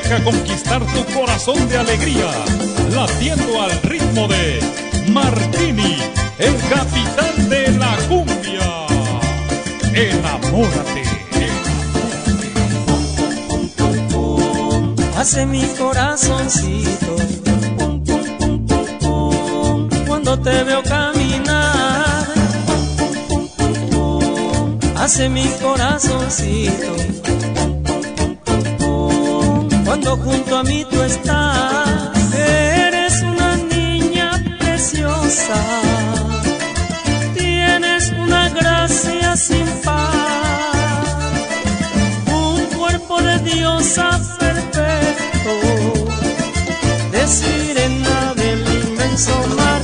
Deja conquistar tu corazón de alegría, latiendo al ritmo de Martini, el capitán de la cumbia. Enamórate, hace mi corazoncito pum, pum, pum, pum, pum, cuando te veo caminar. Pum, pum, pum, pum, hace mi corazoncito pum, pum, pum, pum, cuando junto a mí tú estás. Eres una niña preciosa, tienes una gracia sin par, un cuerpo de diosa perfecto, de sirena del inmenso mar.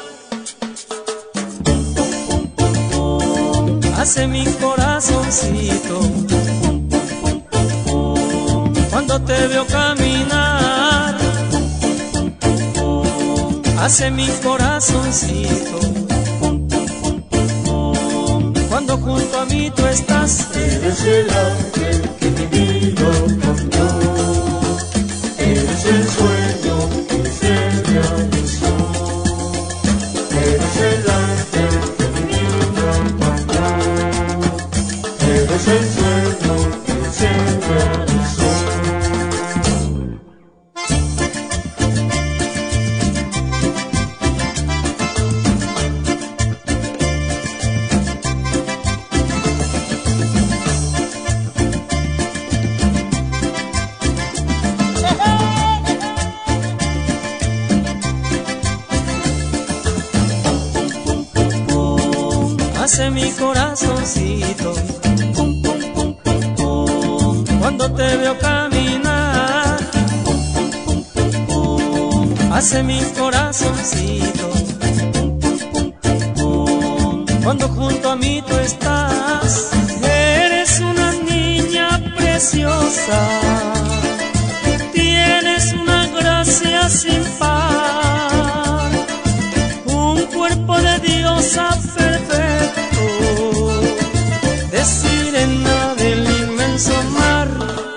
Pum, pum, pum, pum, pum, hace mi corazoncito pum, pum, pum, pum, pum, cuando te veo caminar. Pum, pum, pum, pum, hace mi corazoncito pum, pum, pum, pum, pum, cuando junto a mí tú estás. Eres el ángel que mi vida cambió, eres el sueño que se realizó, eres el ángel que mi vida cambió, eres el sueño que se realizó. Hace mi corazoncito pum, pum, pum, pum, pum, cuando te veo caminar. Pum, pum, pum, pum, pum, hace mi corazoncito pum, pum, pum, pum, pum, cuando junto a mí tú estás. Eres una niña preciosa, tienes una gracia sin par, un cuerpo de diosa perfecto, de sirena del inmenso mar.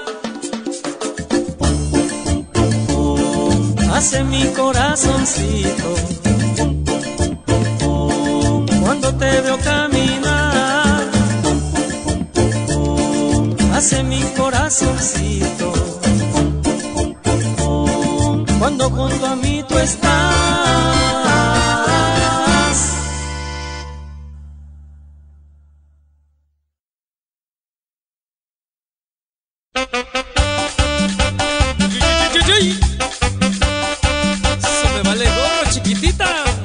Pum, pum, pum, pum, pum, hace mi corazoncito pum, pum, pum, pum, pum, cuando te veo caminar. Pum, pum, pum, pum, hace mi corazoncito pum, pum, pum, pum, pum, cuando junto a mí tú estás. Eso me vale gorro, chiquitita.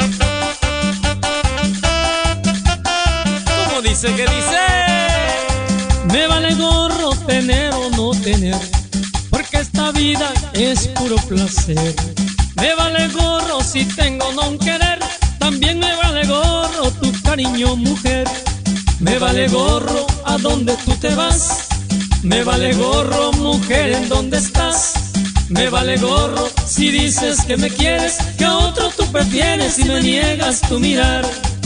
¿Cómo dice que dice? Me vale gorro tener o no tener, porque esta vida es puro placer. Me vale gorro si tengo o no querer, también me vale gorro tu cariño, mujer. Me vale gorro a donde tú te vas, me vale gorro, mujer, en dónde estás. Me vale gorro si dices que me quieres, que a otro tú prefieres y me niegas tu mirar.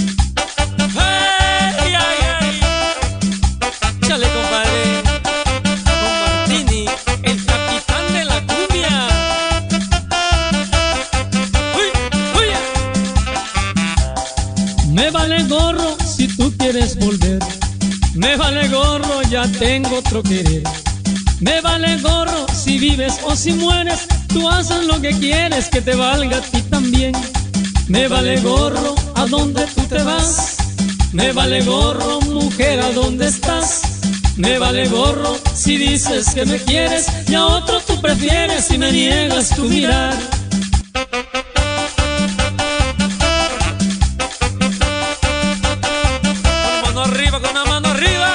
¡Ay, ay, ay! Chale, compadre, con Martini, el capitán de la cumbia. ¡Uy, uy! Me vale gorro si tú quieres volver, me vale gorro, ya tengo otro querer. Me vale gorro si vives o si mueres, tú haces lo que quieres, que te valga a ti también. Me vale gorro a donde tú te vas, me vale gorro, mujer, a dónde estás. Me vale gorro si dices que me quieres y a otro tú prefieres y me niegas tu mirar. Con una mano arriba, con una mano arriba.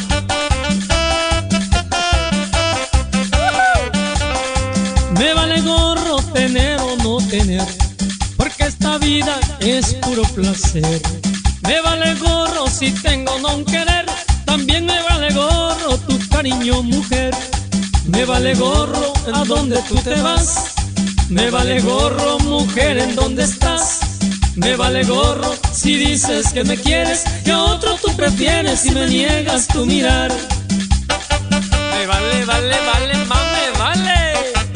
Me vale gorro tener o no tener, porque esta vida es puro placer. Me vale gorro si tengo o no querer, también me vale gorro tu cariño, mujer. Me vale gorro a donde tú te vas, me vale gorro, mujer, en dónde estás. Me vale gorro si dices que me quieres y a otro tú prefieres y me niegas tu mirar. Me vale, vale, vale, más me vale.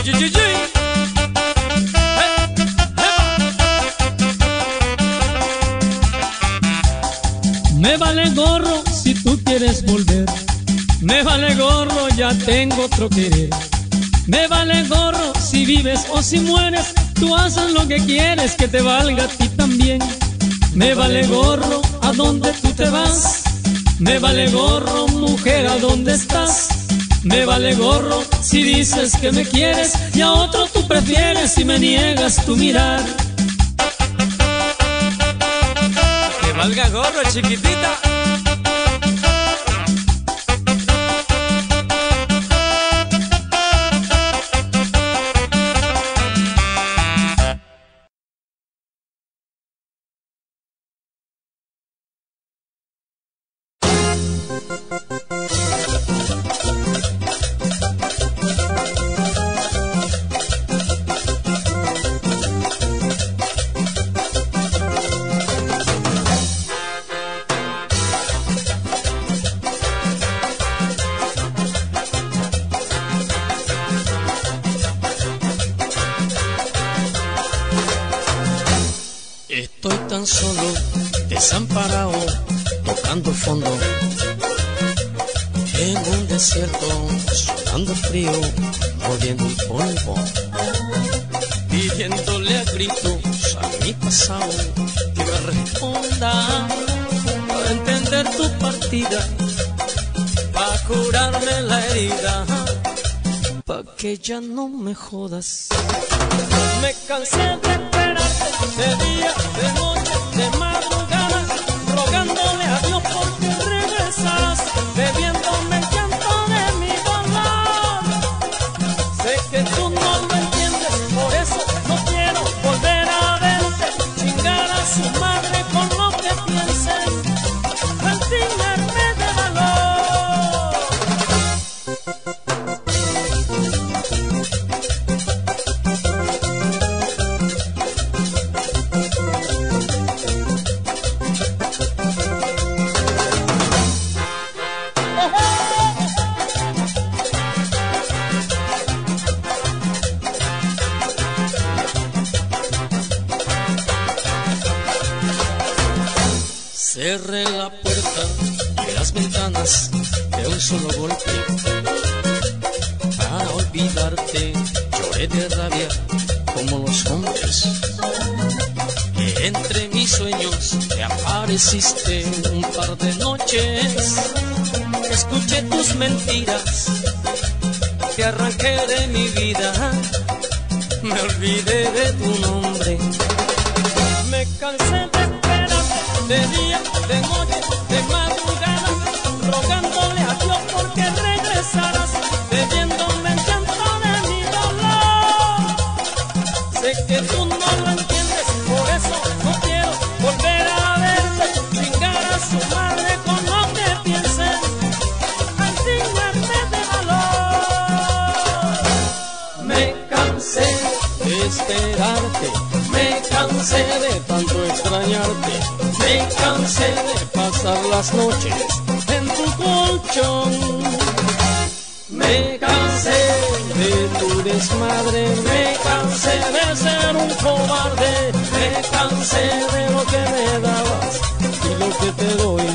Me vale gorro si tú quieres volver, me vale gorro, ya tengo otro querer. Me vale gorro si vives o si mueres, tú haces lo que quieres, que te valga a ti también. Me vale gorro a dónde tú te vas, me vale gorro mujer a dónde estás. Me vale gorro si dices que me quieres y a otro tú prefieres y me niegas tu mirar. Que valga gorro, chiquitita. Estoy tan solo, desamparado, tocando fondo, en un desierto, sudando frío, mordiendo el polvo, pidiéndole a gritos a mi pasado que me responda para entender tu partida, para curarme la herida, para que ya no me jodas. Me cansé de esperarte de día, de noche, de madrugada, rogándole a Dios porque regresas, bebiéndome el llanto de mi dolor. Sé que tú no lo entiendes, por eso no quiero volver a verte, chingar a su madre con lo que pienses, resignarme de valor. Cerré la puerta y las ventanas de un solo golpe. Para olvidarte lloré de rabia como los hombres. Entre mis sueños te apareciste un par de noches. Escuché tus mentiras, te arranqué de mi vida. Me olvidé de tu nombre. Me cansé de esperarte de día, de noche, de madrugada, rogándole a Dios porque regresaras, bebiéndome el llanto de mi dolor. Sé que tú no lo entiendes, por eso no quiero volver a verte, chingar a su madre con lo que pienses, resignarme de valor. Me cansé de esperarte, me cansé de tanto extrañarte, me cansé de pasar las noches en tu colchón. Me cansé de tu desmadre, me cansé de ser un cobarde, me cansé de lo que me dabas y lo que te doy.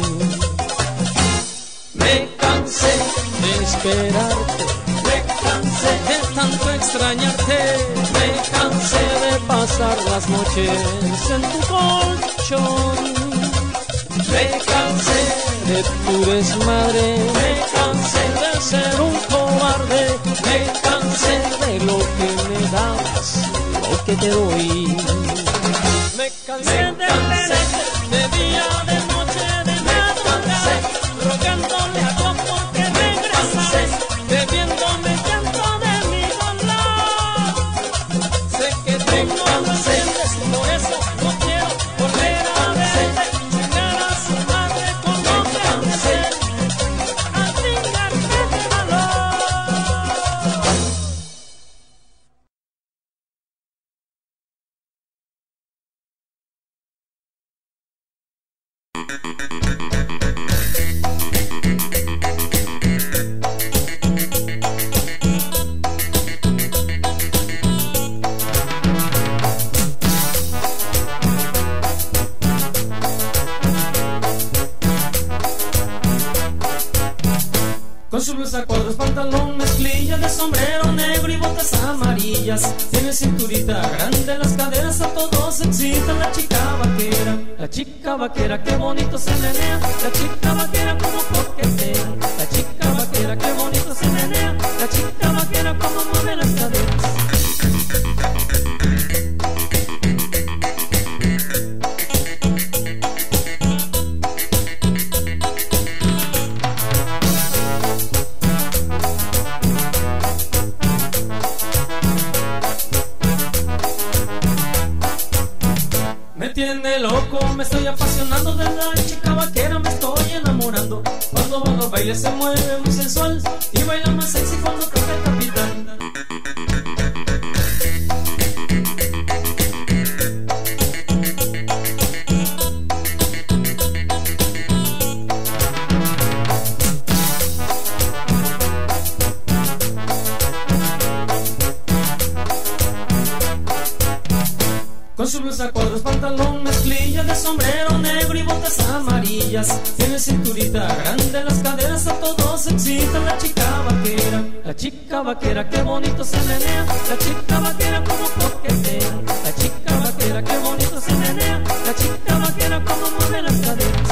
Me cansé de esperarte, me cansé de tanto extrañarte, me cansé de pasar las noches en tu colchón. Me cansé de tu desmadre, me cansé de ser un cobarde, me cansé de lo que me dabas, lo que te doy. Me cansé de tenerte de día, de noche, de madrugada, rogándole a Dios porque regresaras, bebiéndome el llanto de mi dolor. Sé que tú no lo entiendes, por eso no quiero volver a verte, chingar a su madre con lo que hacer, resignarme de valor. cuadros, pantalón, mezclilla de sombrero negro y botas amarillas. Tiene cinturita grande, las caderas a todos excita. La chica vaquera, qué bonito se menea. La chica vaquera como coquetea. La chica vaquera, qué bonito se menea. La chica vaquera como mueve las caderas. Me tiene loco, me estoy apasionando de la chica vaquera, me estoy enamorando. Cuando va a los bailes se mueve muy sensual y baila más sexy cuando toca el capitán. Con su blusa a cuadros, pantalón, mezclilla de sombrero negro y botas amarillas. Tiene cinturita grande, las caderas a todos excita. La chica vaquera, qué bonito se menea. La chica vaquera como coquetea. La chica vaquera, qué bonito se menea. La chica vaquera como mueve las caderas.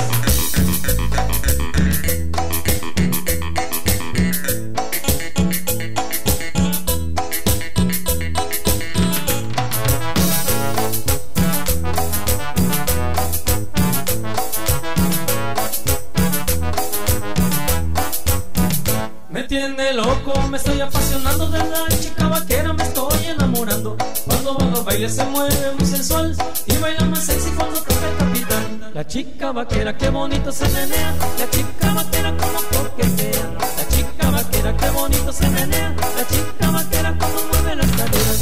Me tiene loco, me estoy apasionando de la chica vaquera, me estoy enamorando. Cuando va a los bailes se mueve muy sensual y baila más sexy cuando toca el capitán. La chica vaquera, qué bonito se menea. La chica vaquera como coquetea. La chica vaquera, qué bonito se menea. La chica vaquera como mueve las caderas.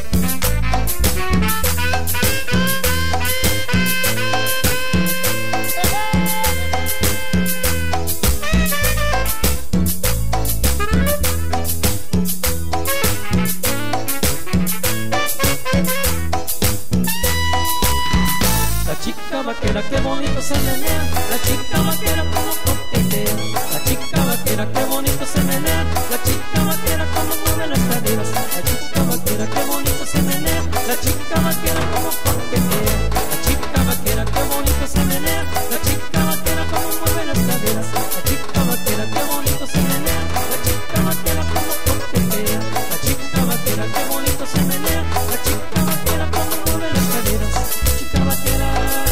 La chica vaquera, qué bonito se menea. La chica vaquera como coquetea. La chica vaquera, qué bonito se menea. La chica vaquera como mueve las caderas. La chica vaquera, qué bonito se menea. La chica vaquera como coquetea. La chica vaquera, qué bonito se menea. La chica vaquera como mueve las caderas. La chica vaquera, qué bonito se menea. La chica vaquera como coquetea. La chica vaquera, qué bonito se menea. La chica vaquera como mueve las caderas. Chica vaquera.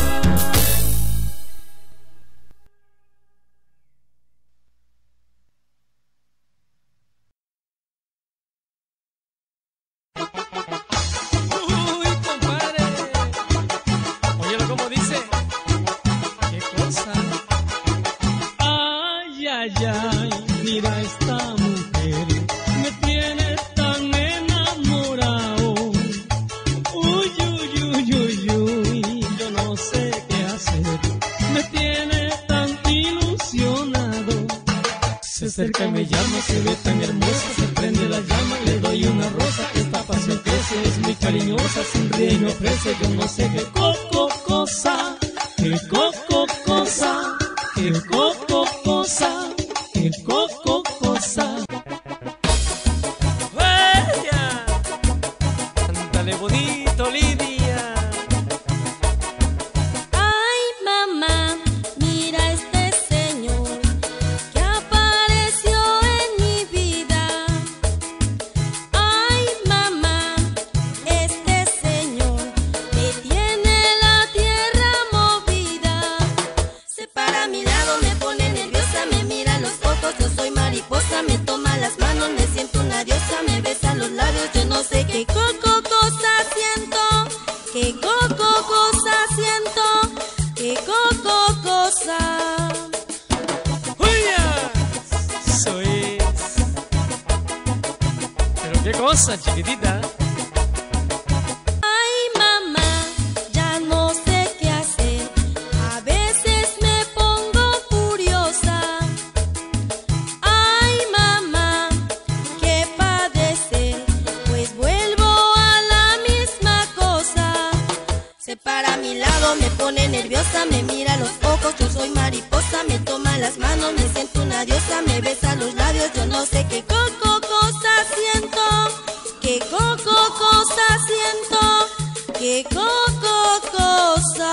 Uy, compadre. Óyelo como dice. Qué cosa. Ay, ay, ay, mira esta mujer, me tiene tan enamorado. Uy, uy, uy, uy, uy, yo no sé qué hacer, me tiene tan ilusionado. Se acerca y me llama, se ve tan hermosa, se prende la llama, le doy una rosa, esta pasión crece, es muy cariñosa, sonríe y me ofrece, yo no sé qué cosa, qué cosa, qué cosa, qué cosa. ¡Vaya! Cántale bonito, Lidia. Ay, mamá, mira este señor que apareció en mi vida. Ay, mamá, este señor me tiene la tierra movida. Se para a mi lado, me pone nerviosa, me mira a los ojos, yo soy mariposa, me toma las manos, me siento una diosa, me besa los labios, yo no sé qué cosa siento, qué cosa siento, qué cosa. ¡Uya! Eso es. Pero qué cosa, chiquitita. Ay, mamá, ya no sé qué hacer, a veces me pongo furiosa. Ay, mamá, qué padecer, pues vuelvo a la misma cosa. Se para a mi lado, me pone nerviosa, me mira a los ojos, yo soy mariposa, diosa, me toma las manos, me siento una diosa, me besa los labios, yo no sé qué cosa siento, qué cosa siento, qué cosa.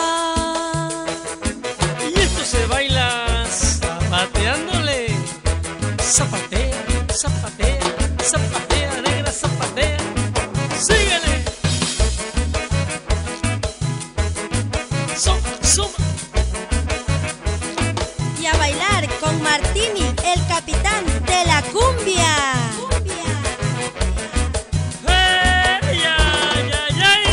Y esto se baila zapateándole. Zapatea, zapatea, zapatea, negra, zapatea. Síguele. Suma. Y a bailar con Martini, el capitán de la cumbia. ¡Hey, ay, ay, ay!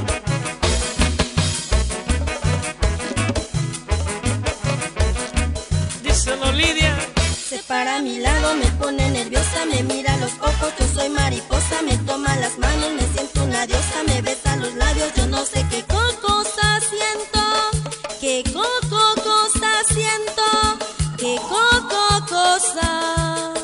Díselo, Lidia. Se para a mi lado, me pone nerviosa, me mira a los ojos, yo soy mariposa, me toma las manos, me siento una diosa, me besa los labios, yo no sé qué cosa siento, qué cosa siento, qué cosa.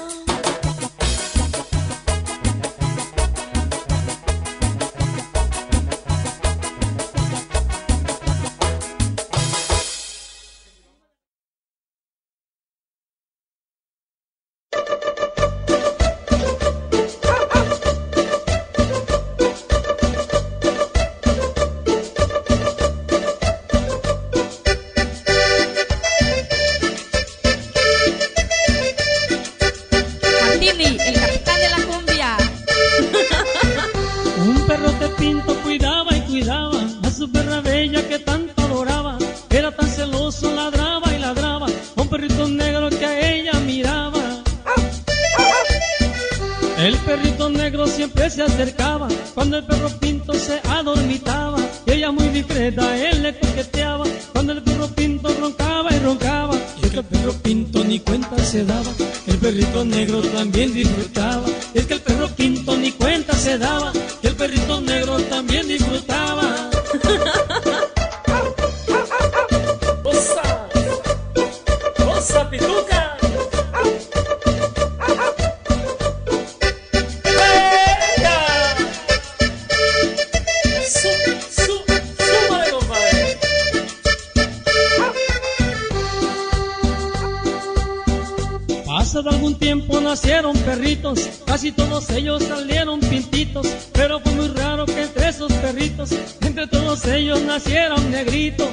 Martini, el capitán de la cumbia. Un perro te pinto cuidaba y cuidaba a su perra bella que tanto adoraba. Era tan celoso, ladraba y ladraba a un perrito negro que a ella miraba. El perrito negro siempre se acercaba cuando el perro pinto se adormitaba. Y ella muy discreta, él le coqueteaba cuando el perro pinto roncaba y roncaba. Y es que el perro pinto ni cuenta se daba, el perrito negro también disfrutaba. Y es que el perro pinto ni cuenta se daba, que el perrito negro también disfrutaba. ¡Osa, pituca! ¡Súmale, compadre! Pasado algún tiempo nacieron perritos, casi todos ellos salieron pintitos, pero fue muy raro que entre esos perritos, entre todos ellos nacieron negritos.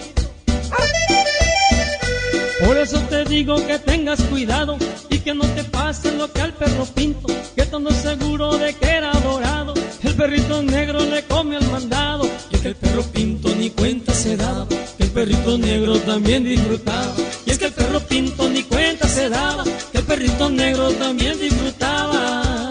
Por eso te digo que tengas cuidado y que no te pase lo que al perro pinto, que estando seguro de que era dorado, el perrito negro le come el mandado. Y es que el perro pinto ni cuenta se daba, que el perrito negro también disfrutaba. Y es que el perro pinto ni cuenta se daba, que el perrito negro también disfrutaba.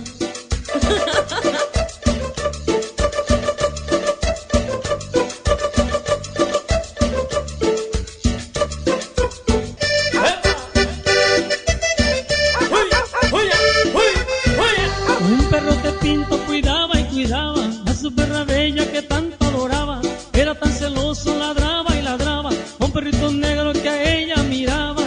Un perro te pinto cuidaba y cuidaba a su perra bella que tanto adoraba. Era tan celoso, ladraba y ladraba a un perrito negro que a ella miraba.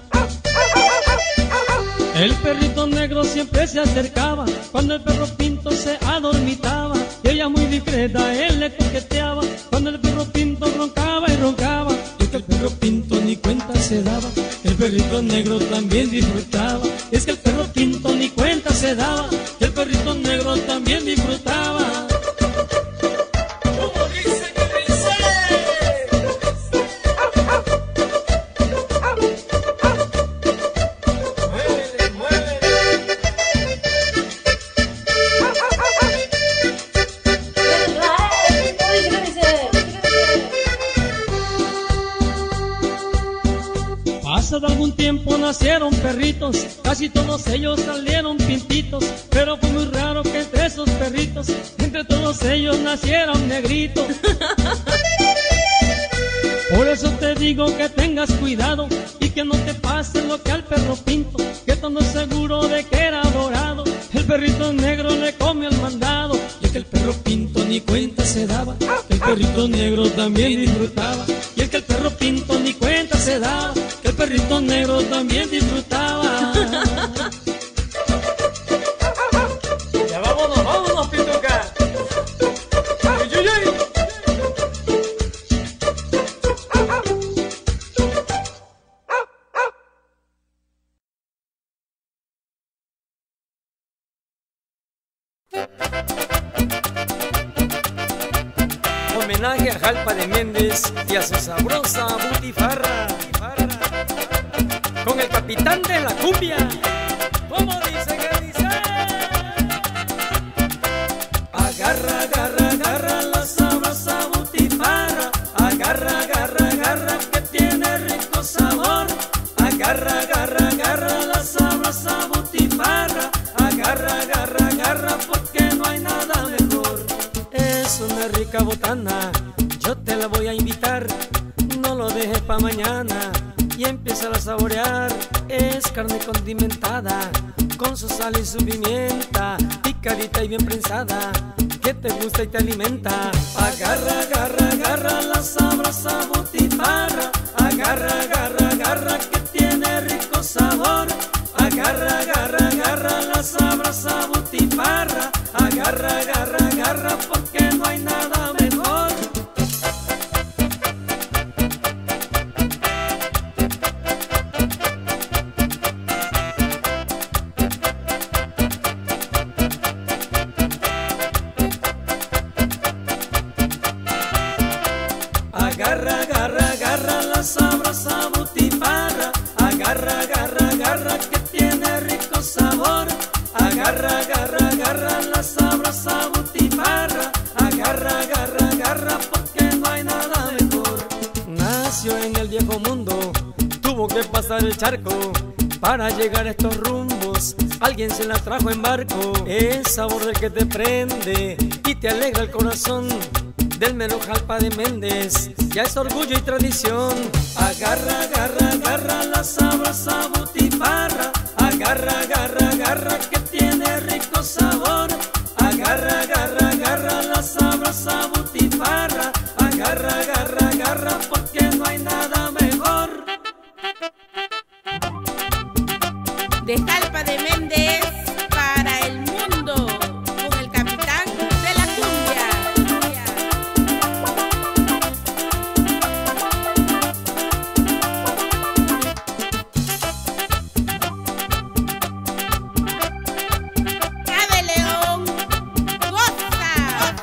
El perrito negro siempre se acercaba cuando el perro pinto se adormitaba. Y ella muy discreta, él le coqueteaba cuando el perro pinto roncaba y roncaba. Y es que el perro pinto ni cuenta se daba, el perrito negro también disfrutaba. Y es que el perro pinto ni cuenta se daba, que el perrito negro también disfrutaba. ¿Cómo dice que dice? Muévele, muévele. Pasado algún tiempo nacieron perritos, casi todos ellos salieron pintitos, pero fue muy raro que entre esos perritos, entre todos ellos nacieron negritos. Por eso te digo que tengas cuidado y que no te pase lo que al perro pinto, que estando seguro de que era dorado, el perrito negro le come el mandado. Y es que el perro pinto ni cuenta se daba, que el perrito negro también disfrutaba. Y es que el perro pinto ni cuenta se daba, que el perrito negro también disfrutaba. Ya vámonos, pituca. Uy, uy, uy. homenaje a Jalpa de Méndez y a su sabrosa butifarra, con el capitán de la cumbia. ¿Cómo dice que dice? Agarra, agarra, agarra la sabrosa butifarra. Agarra, agarra, agarra que tiene rico sabor. Agarra, agarra, agarra la sabrosa butifarra. Agarra, agarra, agarra porque no hay nada mejor. Es una rica botana, yo te la voy a invitar. No lo dejes pa' mañana y empieza a saborear. Es carne condimentada con su sal y su pimienta, picadita y bien prensada, que te gusta y te alimenta. Agarra, agarra, agarra la sabrosa butifarra. Agarra, agarra, agarra que tiene rico sabor. Agarra, agarra, agarra la sabrosa butifarra. Agarra, agarra, agarra porque no hay nada mejor. Agarra, agarra, agarra la sabrosa butifarra. Agarra, agarra, agarra que tiene rico sabor. Agarra, agarra, agarra la sabrosa butifarra. Agarra, agarra, agarra porque no hay nada mejor. Nació en el viejo mundo, tuvo que pasar el charco para llegar a estos rumbos. Alguien se la trajo en barco. Es sabor del que te prende y te alegra el corazón. Del mero Jalpa de Méndez ya es orgullo y tradición. Agarra, agarra, agarra la sabrosa butifarra. Agarra, agarra, agarra que tiene rico sabor. Agarra, agarra, agarra la sabrosa butifarra. Agarra, agarra, agarra porque no hay nada mejor. De Jalpa de Méndez para el mundo, con el capitán de la cumbia. Cabe León, goza.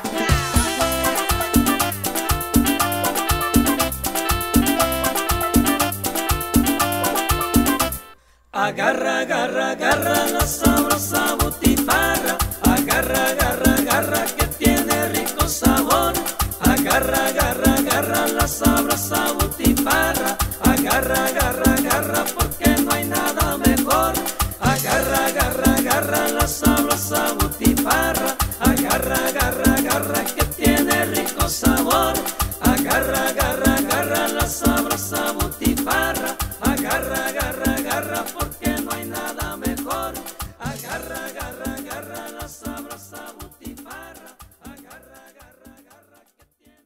Agarra, agarra, agarra la sabrosa butifarra. Agarra, agarra, agarra que tiene rico sabor. Agarra, agarra, agarra la sabrosa butifarra. Agarra, agarra, agarra porque no hay nada mejor. Agarra, agarra, agarra la sabrosa butifarra. Agarra, agarra, agarra que tiene rico sabor. Agarra, agarra, agarra la sabrosa butifarra. Agarra, agarra, agarra porque no hay nada mejor. Agarra, agarra, agarra la sabrosa butifarra. Agarra, agarra, agarra que tiene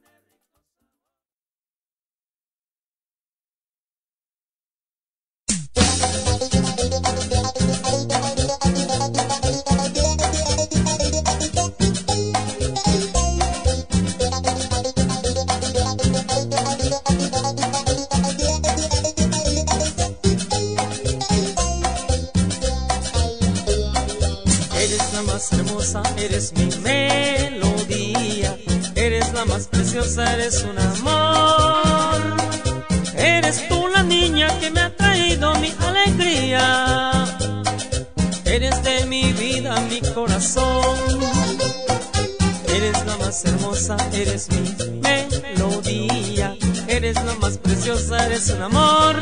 más hermosa, eres mi melodía. Eres la más preciosa, eres un amor. Eres tú la niña que me ha traído mi alegría. Eres de mi vida, mi corazón. Eres la más hermosa, eres mi melodía. Eres la más preciosa, eres un amor.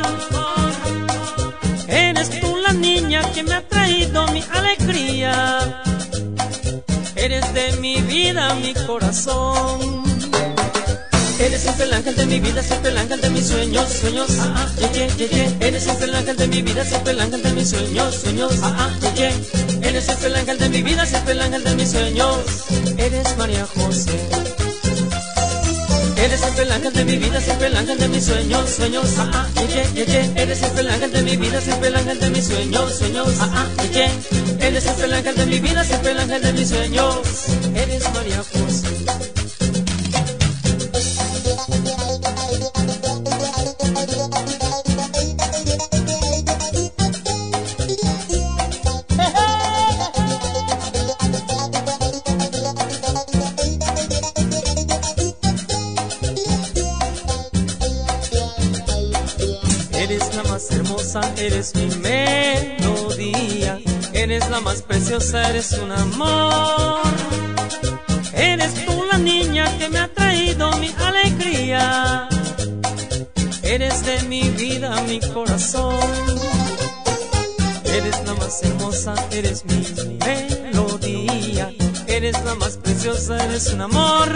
Eres tú la niña que me ha traído mi alegría. Eres de mi vida, mi corazón. Eres siempre el ángel de mi vida, siempre el ángel de mis sueños, sueños, Eres siempre el ángel de mi vida, siempre el ángel de mis sueños, sueños, Eres siempre el ángel de mi vida, siempre el ángel de mis sueños. Eres María José. Eres siempre el ángel de mi vida, siempre el ángel de mis sueños, sueños, Eres siempre el ángel de mi vida, siempre el ángel de mis sueños, sueños, Eres siempre el ángel de mi vida, siempre el ángel de mis sueños. Eres María José. hermosa, eres mi melodía. Eres la más preciosa, eres un amor. Eres tú la niña que me ha traído mi alegría. Eres de mi vida, mi corazón. Eres la más hermosa, eres mi melodía. Eres la más preciosa, eres un amor.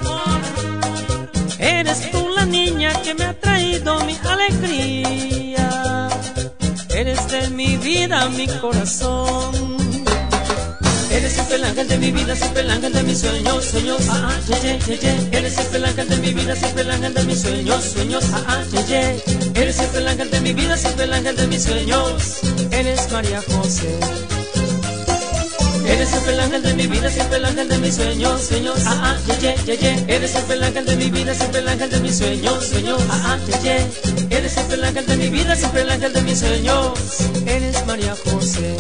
Eres tú la niña que me ha traído mi alegría. Eres de mi vida, mi corazón. Eres siempre el ángel de mi vida, siempre el ángel de mis sueños, sueños, ah, ah, ye, ye, ye. Eres siempre el ángel de mi vida, siempre el ángel de mis sueños, sueños, ah, ah, ye, ye. Eres siempre el ángel de mi vida, siempre el ángel de mis sueños. Eres María José. Eres siempre el ángel de mi vida, siempre el ángel de mis sueños, sueños, ah, ah, ye, ye, ye, ye. Eres siempre el ángel de mi vida, siempre el ángel de mis sueños, sueños, ah, ah, ye, ye. Eres siempre el ángel de mi vida, siempre el ángel de mis sueños. Eres María José.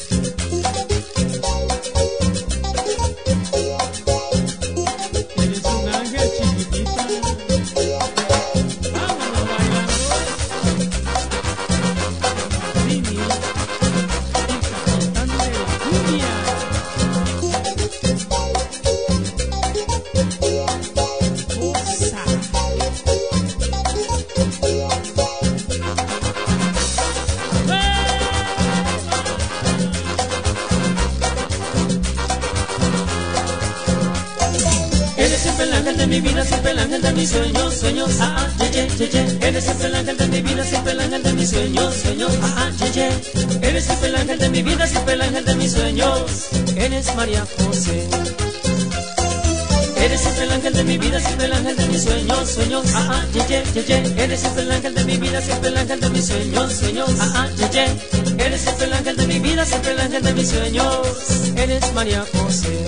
Mi vida, siempre el ángel de mis sueños, sueños, ah, ah, ye, ye, ye, ye. Eres siempre el ángel de mi vida, siempre el ángel de mis sueños, sueños, ah, ah, ye, ye. Eres siempre el ángel de mi vida, siempre el ángel de mis sueños. Eres María José. Eres siempre el ángel de mi vida, siempre el ángel de mis sueños, sueños, ah, ah, ye, ye, ye, ye. Eres siempre el ángel de mi vida, siempre el ángel de mis sueños, sueños, ah, ah, ye, ye. Eres siempre el ángel de mi vida, siempre el ángel de mis sueños. Eres María José.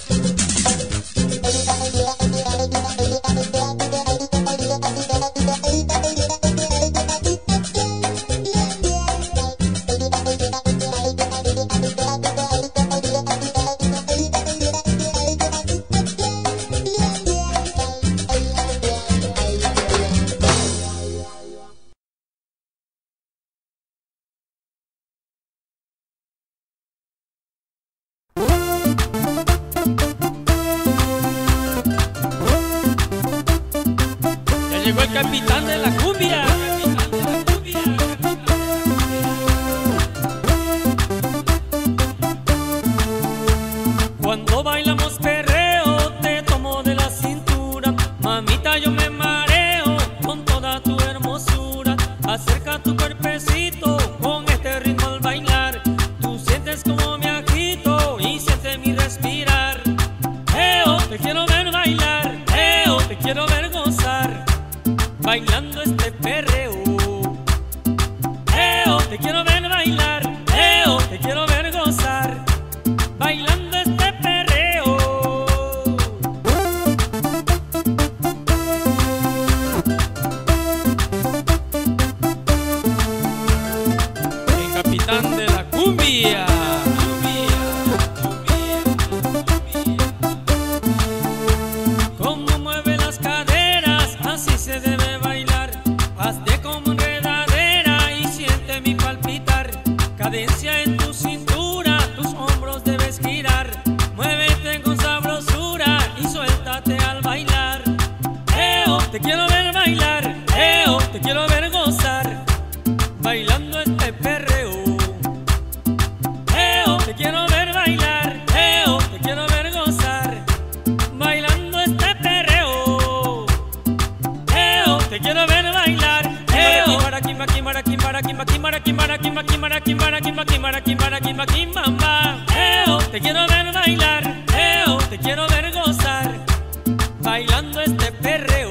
Llegó el capitán de la cumbia. Cuando bailamos perreo, te tomo de la cintura. Mamita, yo me mareo con toda tu hermosura. Acerca tu cuerpecito con este ritmo al bailar. Tú sientes como me agito y sientes mi respirar. Te quiero ver bailar. Te quiero ver gozar. Bailando este perreo. Te quiero ver bailar. Te quiero ver gozar. Bailando este perreo. El capitán de la cumbia. Cómo mueve las caderas, así se debe bailar. Hazte como enredadera y siente mi palpitar. Cadencia en tu cintura, tus hombros debes girar. Muévete con sabrosura y suéltate al bailar. Te quiero ver bailar. Te quiero ver gozar. Bailando este perreo. Te quiero ver bailar. Te quiero ver gozar. Bailando este perreo. Te quiero ver bailar. Te quiero ver bailar. Te quiero ver gozar. Bailando este perreo.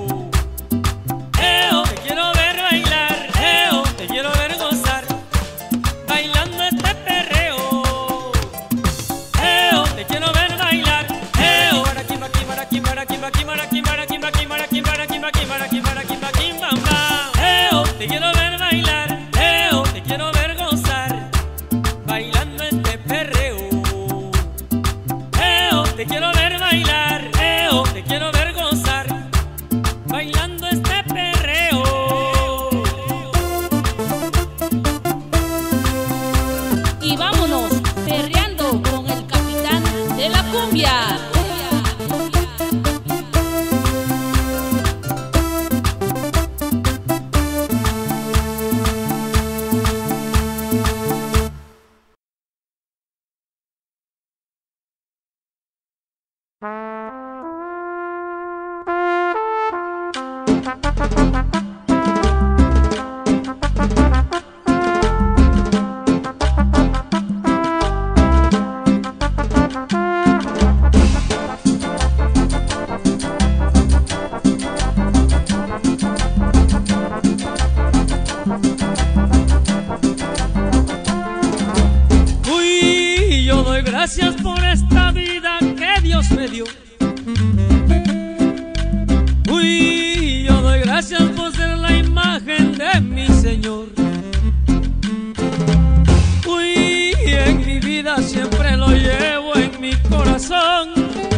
Te quiero ver bailar. Te quiero ver gozar. Bailando este perreo. Te quiero ver bailar. Te quiero ver bailar. Te quiero ver gozar. Bailando este perreo. Te quiero ver bailar. Te quiero ver gozar. Bailando este perreo. me dio. Uy, yo doy gracias por ser la imagen de mi Señor. Uy, en mi vida siempre lo llevo en mi corazón.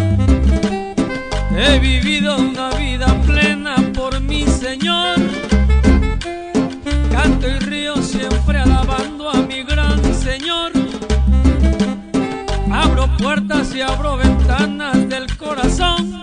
He vivido una vida plena por mi Señor. Canto y río siempre alabando a mi gran Señor. Abro puertas y abro ventanas del corazón.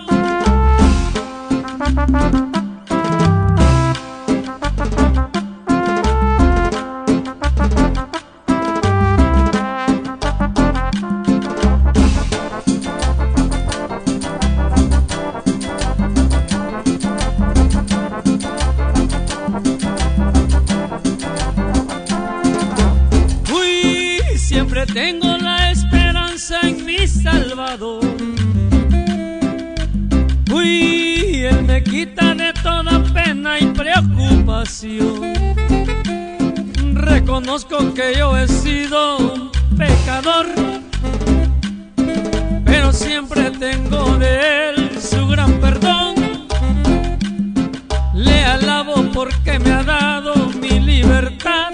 Tengo la esperanza en mi Salvador. Uy, Él me quita de toda pena y preocupación. Reconozco que yo he sido un pecador, pero siempre tengo de Él su gran perdón. Le alabo porque me ha dado mi libertad.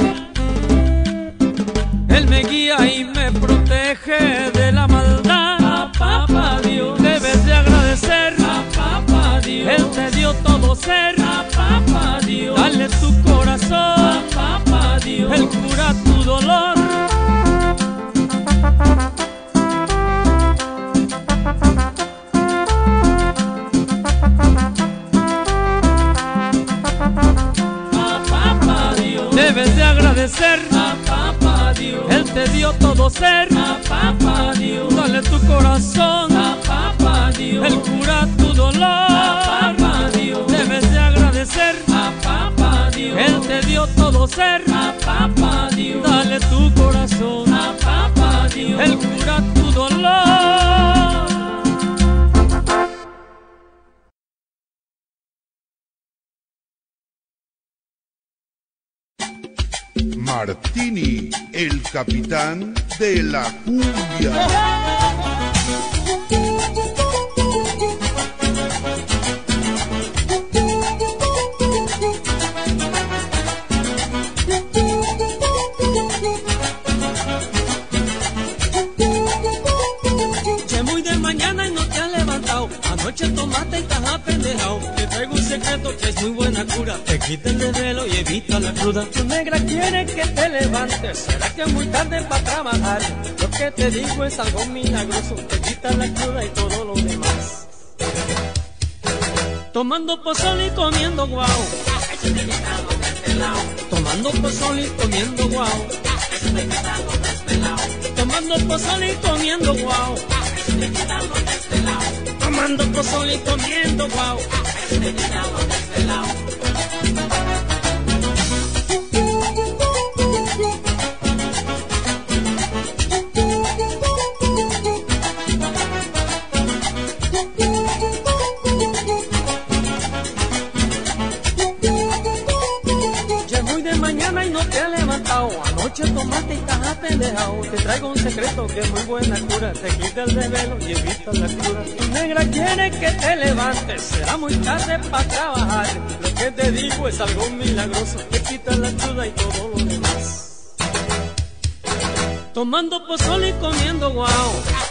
Él me guía y me protege de la maldad. A papá Dios debes de agradecer. A papá Dios Él te dio todo ser. A papá Dios dale tu corazón. A papá Dios Él cura tu dolor. A papá Dios debes de agradecer. Él te dio todo ser. A papá Dios dale tu corazón. A papá Dios Él cura tu dolor. A papá Dios debes de agradecer. A papá Dios Él te dio todo ser. A papá Dios dale tu corazón. A papá Dios Él cura tu dolor. Martini, el capitán de la cumbia. Ya muy de mañana y no te has levantado. Anoche tomaste y estás apendejado. Te traigo un secreto que es muy buena cura. Te quita el desvelo y evita la cruda. Tu negra quiere que te levantes. ¿Será que es muy tarde para trabajar? Lo que te digo es algo milagroso. Te quita la cruda y todo lo demás. Tomando pozole y comiendo guau. Tomando pozole y comiendo guau. Tomando pozole y comiendo guau. Tomando pozole y comiendo guau. Ya muy de mañana y no te has levantado. Anoche tomaste y estás apendejado. Te traigo un secreto que es muy buena cura. Te quita el desvelo y evita la cruda. Tu negra quiere que te levantes. Será muy tarde para trabajar. Lo que te digo es algo milagroso. Te quita la cruda y todo lo demás. Tomando pozole y comiendo guau.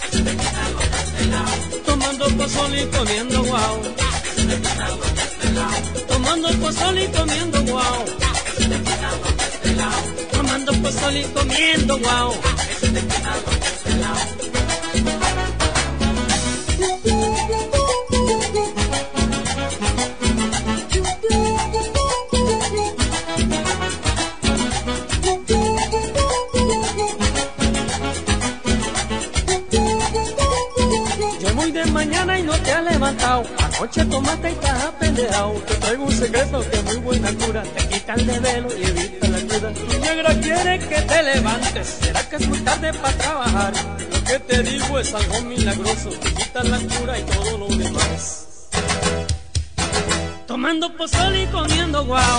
Tomando pozole y comiendo guau. Tomando pozole y comiendo guau. Tomando pozole y comiendo guau. Ya muy de mañana y no te has levantado. Anoche tomaste y estás apendejado. Te traigo un secreto que es muy buena cura. Te quita el desvelo y evita la cruda. Tu negra quiere que te levantes. ¿Será que es muy tarde para trabajar? Lo que te digo es algo milagroso. Te quita la cura y todo lo demás. Tomando pozole y comiendo guau.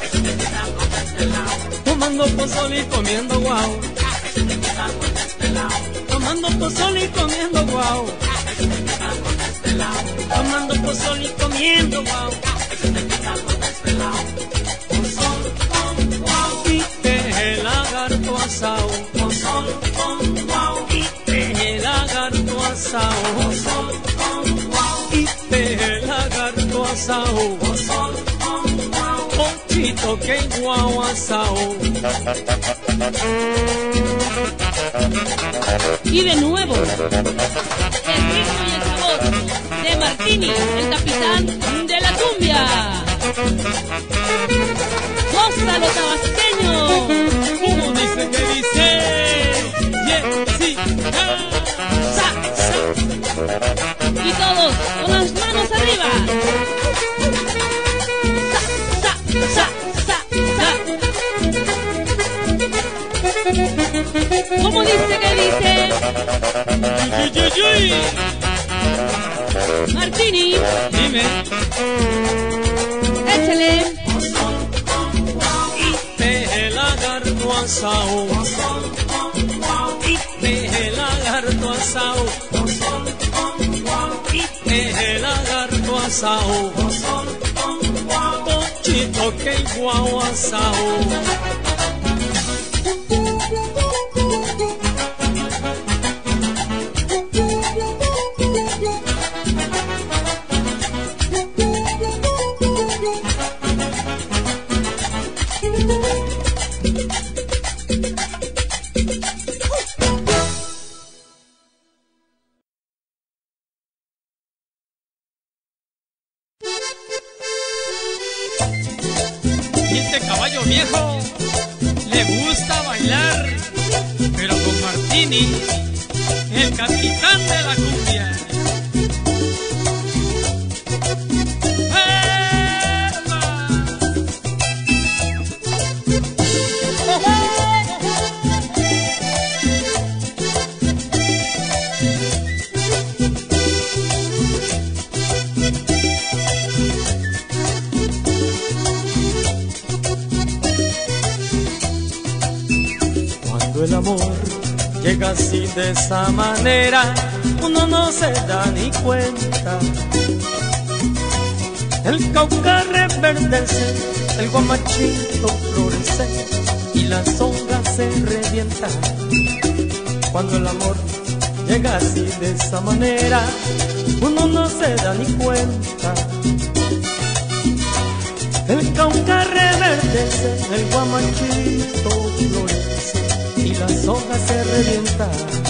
Tomando pozole y comiendo guau. Tomando pozole y comiendo guau. tomando pozol y comiendo guau. Y el lagarto asado, y el lagarto asado, y el lagarto asado, pochito que guau asado. Y de nuevo, el ritmo y el sabor de Martini, el capitán de la cumbia. ¡Gózalo, tabasqueño! ¿Cómo dice que dice? Yeah, sí, ¡Sa, sa! Y todos con las manos arriba. ¡Sa, sa, sa, sa, sa! ¿Cómo dice que dice? ¡Uy! Martini, Dime. échale. El lagarto asado, el lagarto asado, el lagarto asado, pochito que guau asado. Y este caballo viejo le gusta bailar, pero con Martini, el capitán de la cumbia. Cuando el amor llega así de esa manera, uno no se da ni cuenta. El cauca reverdece, el guamachito florece y las hojas se revientan. Cuando el amor llega así de esa manera, uno no se da ni cuenta. El cauca reverdece, el guamachito florece y las hojas se revientan.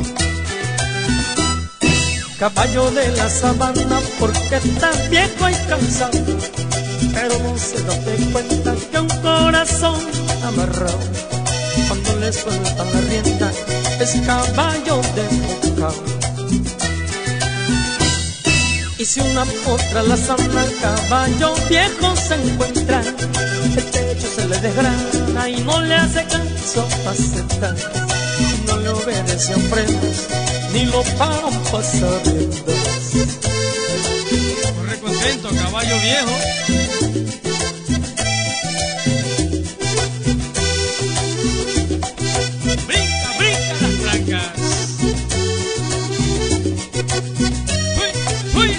Caballo de la sabana, porque estás viejo y cansado, pero no se da cuenta que un corazón amarrado, cuando le sueltan la rienda, es caballo desbocado. Y si una otra la sana, caballo viejo se encuentra, el techo se le desgrana y no le hace caso a aceptar. No le obedece a ofrendas, ni lo pagan pasar riendas. Corre contento, caballo viejo. Brinca, brinca las blancas. Uy, uy.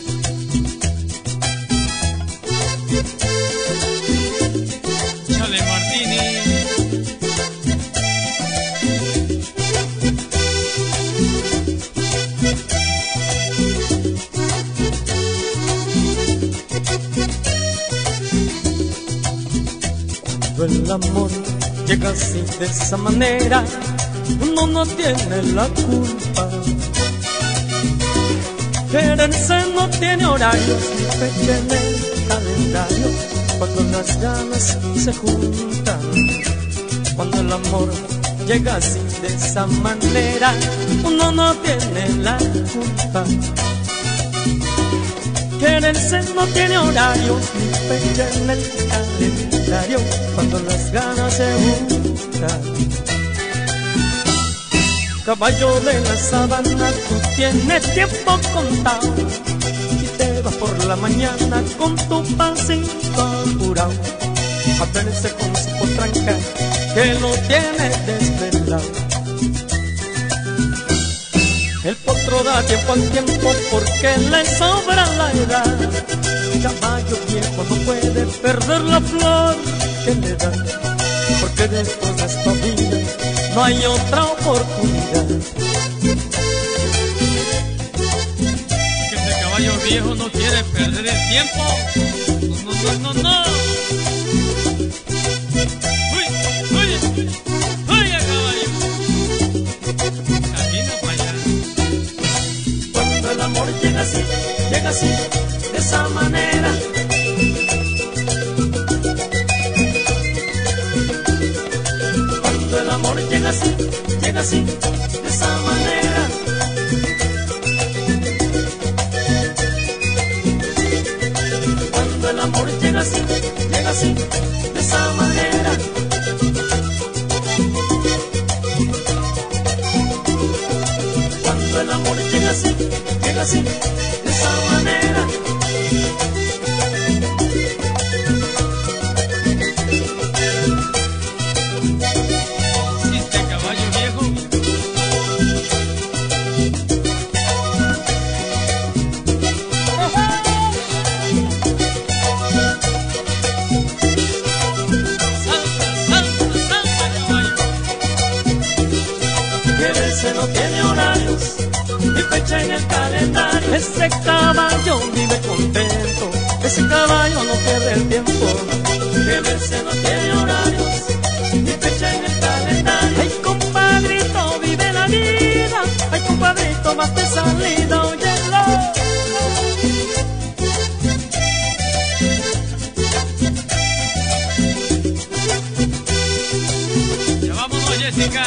Chale, Martini. Cuando el amor llega así de esa manera, uno no tiene la culpa. Quererse no tiene horarios ni fecha en el calendario, cuando las ganas se juntan. Cuando el amor llega así de esa manera, uno no tiene la culpa. Quererse no tiene horarios ni fecha en el calendario, cuando las ganas se juntan. Caballo de la sabana, tú tienes tiempo contado y te vas por la mañana con tu pancito apurado a verse con su potranca que lo tiene desvelado. El otro da tiempo al tiempo porque le sobra la edad. Caballo viejo no puede perder la flor que le da, porque después de esta vida no hay otra oportunidad. Que ese caballo viejo no quiere perder el tiempo. No, no, no, no. Uy, uy, uy, caballo. Camina para allá. Cuando el amor llega así, de esa manera. Cuando el amor llega así, de esa manera. Cuando el amor llega así, de esa manera. Cuando el amor llega así, de esa manera. Si este caballo viejo no tiene horarios ni fecha en el calendario. ese caballo vive contento, ese caballo no pierde el tiempo. Que verse no tiene horarios ni fecha en el calendario. Ay, compadrito, vive la vida. Ay, compadrito, vas de salida, óyelo. Ya vámonos, Jessica.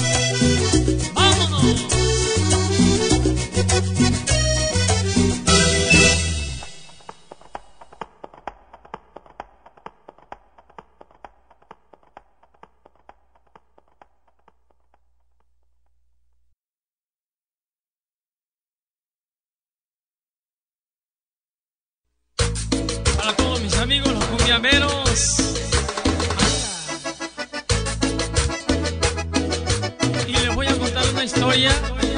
Para todos mis amigos los cumbiamberos, y les voy a contar una historia.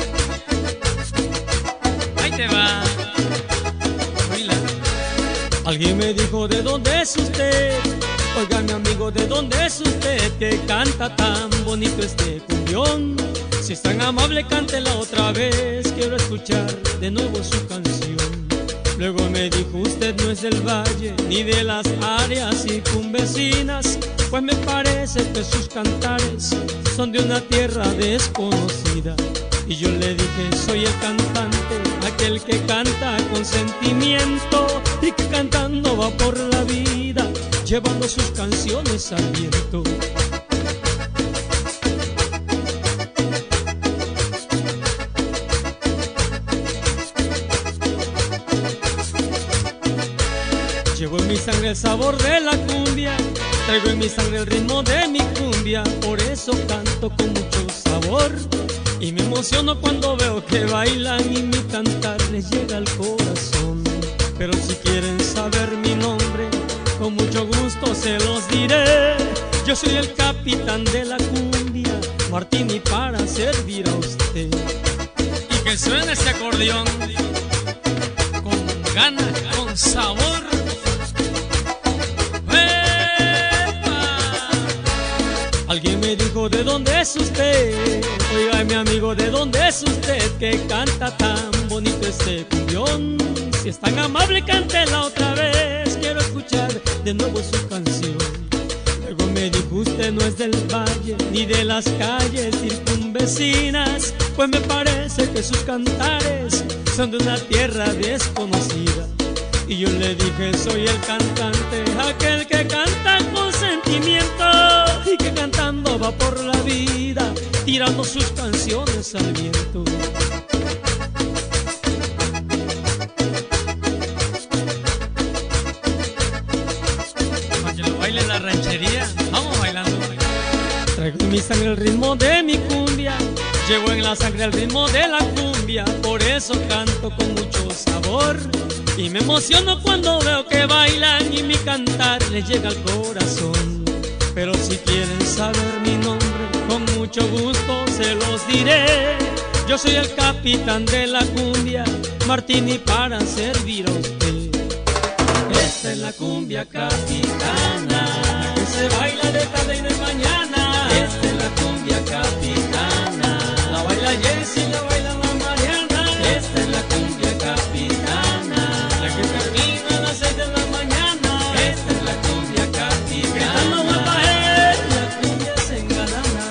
Ahí te va. Oíla. Alguien me dijo, ¿de dónde es usted? Oiga, mi amigo, ¿de dónde es usted? Que canta tan bonito este cumbión. Si es tan amable, cántela otra vez. Quiero escuchar de nuevo su canción. Luego me dijo, usted no es del valle ni de las áreas circunvecinas, pues me parece que sus cantares son de una tierra desconocida. Y yo le dije, soy el cantante, aquel que canta con sentimiento y que cantando va por la vida, llevando sus canciones al viento. Llevo en mi sangre el sabor de la cumbia, traigo en mi sangre el ritmo de mi cumbia, por eso canto con mucho sabor. Y me emociono cuando veo que bailan y mi cantar les llega al corazón. Pero si quieren saber mi nombre, con mucho gusto se los diré. Yo soy el capitán de la cumbia, Martini, para servir a usted. Y que suene ese acordeón con ganas, con sabor. Alguien me dijo, ¿de dónde es usted? Oiga, mi amigo, ¿de dónde es usted? Que canta tan bonito este cumbión. Si es tan amable, cántela otra vez. Quiero escuchar de nuevo su canción. Luego me dijo, usted no es del valle ni de las calles circunvecinas, pues me parece que sus cantares son de una tierra desconocida. Y yo le dije, soy el cantante, aquel que canta con sentimiento y que cantando va por la vida, tirando sus canciones al viento. Para que lo baile la ranchería, vamos bailando. Traigo en mi sangre el ritmo de mi cumbia, llevo en la sangre el ritmo de la cumbia, por eso canto con mucho sabor. Y me emociono cuando veo que bailan y mi cantar les llega al corazón. Pero si quieren saber mi nombre, con mucho gusto se los diré. Yo soy el capitán de la cumbia, Martini, para servir a usted. Esta es la cumbia capitana, que se baila de tarde y de mañana. Esta es la cumbia capitana, la baila Jessy, la baila la Mariana. Esta es la cumbia capitana, la que termina a las 6 de la mañana. Esta es la cumbia capitana, la cumbia se engalana.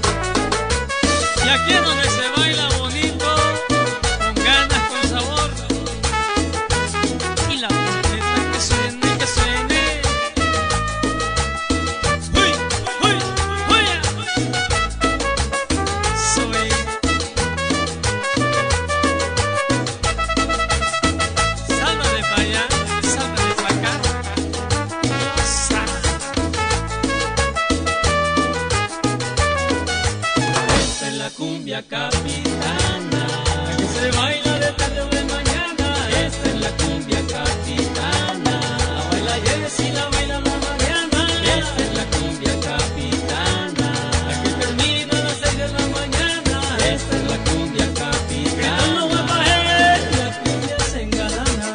Y aquí es donde se baila bonito, con ganas, con sabor. Y la trompeta que suene, que suene. ¡Uy, uy, uy! Soy. Sálvame para allá, sálvame para acá. Esta es la cumbia capitana, la que se baila de tarde o de mañana. Esta es la cumbia capitana, la baila Jessy, la baila la Mariana. Esta es la cumbia capitana, la que termina a las 6 de la mañana. Esta es la cumbia capitana, la cumbia se engalana.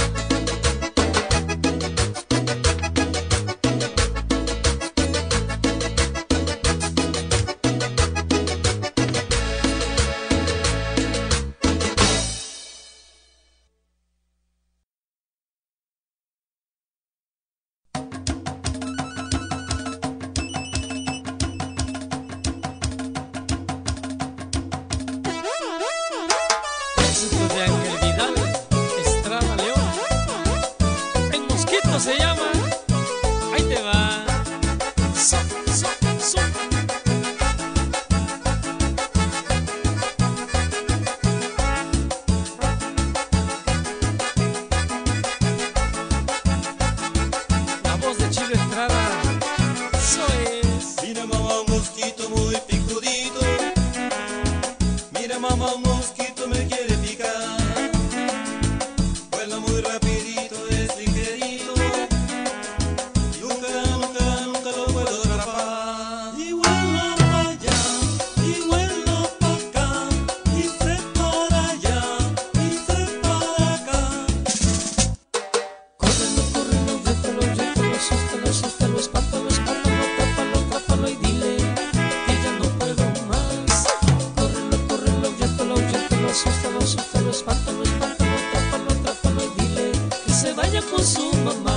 Éxito de Ángel Vidal, Estrada León. El Mosquito se llama. Ahí te va. So, so, so. La voz de Chilo Estrada. Eso es. Mira mamá, un mosquito muy picudito. Mira mamá, un mosquito me quiere picar. Vuela muy rapidito, es ligerito. Y nunca, nunca, nunca lo puedo atrapar. Y vuelo para allá, y vuelo para acá. Y se para allá, y se para acá. Córrelo, córrelo, yétalo, asústalo, espántalo, atrápalo y dile que ya no puedo más. Córrelo, córrelo, yétalo, asústalo, espántalo, atrápalo y dile que se vaya con su mamá.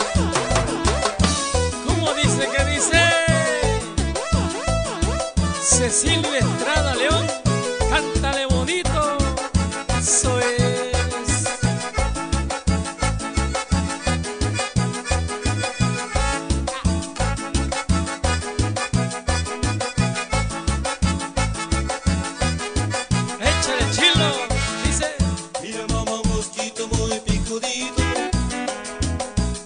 ¿Cómo dice que dice? Cecilio Estrada León, cántale bonito. Eso es. Échale, Chilo, dice. Mira mamá, un mosquito muy picudito.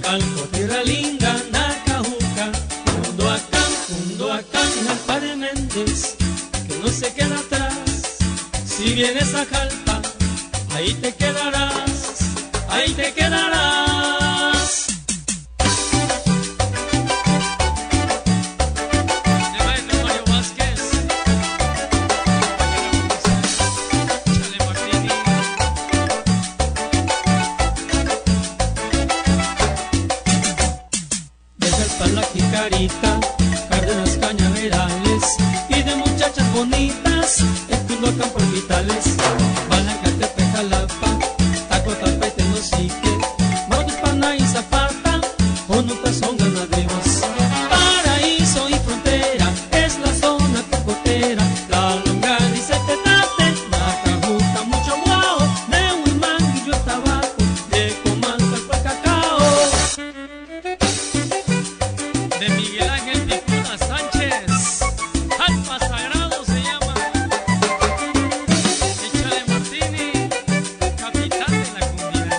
Calco, tierra linda, Nacajuca, Cundoacán, Jalpa de Méndez, que no se queda atrás. Si vienes a Jalpa, ahí te quedarás, ahí te quedarás. De maestro Mario Vázquez, Chale Martini. De Jalpa la Jicarita, Cárdenas, Cañaverales, y de muchachas bonitas, Cundoacán por Vitales, Balacatepec, Jalapa, Tacotapa y Tenosique, Maguspana y Zapata, Jonuta son ganaderos. Paraíso y frontera es la zona cocotera, la longaniza y petate, Nacajuca, mucho guau, de Huimanguillo el tabaco, de Comalca el cacao. De Miguel Ángel Picuna Sánchez, Jalpa Sagrado se llama. Échale Martini, capitán de la comunidad.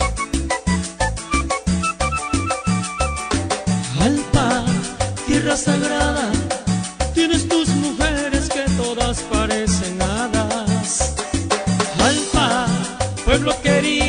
Jalpa, tierra sagrada, tienes tus mujeres que todas parecen hadas. Jalpa, pueblo querido,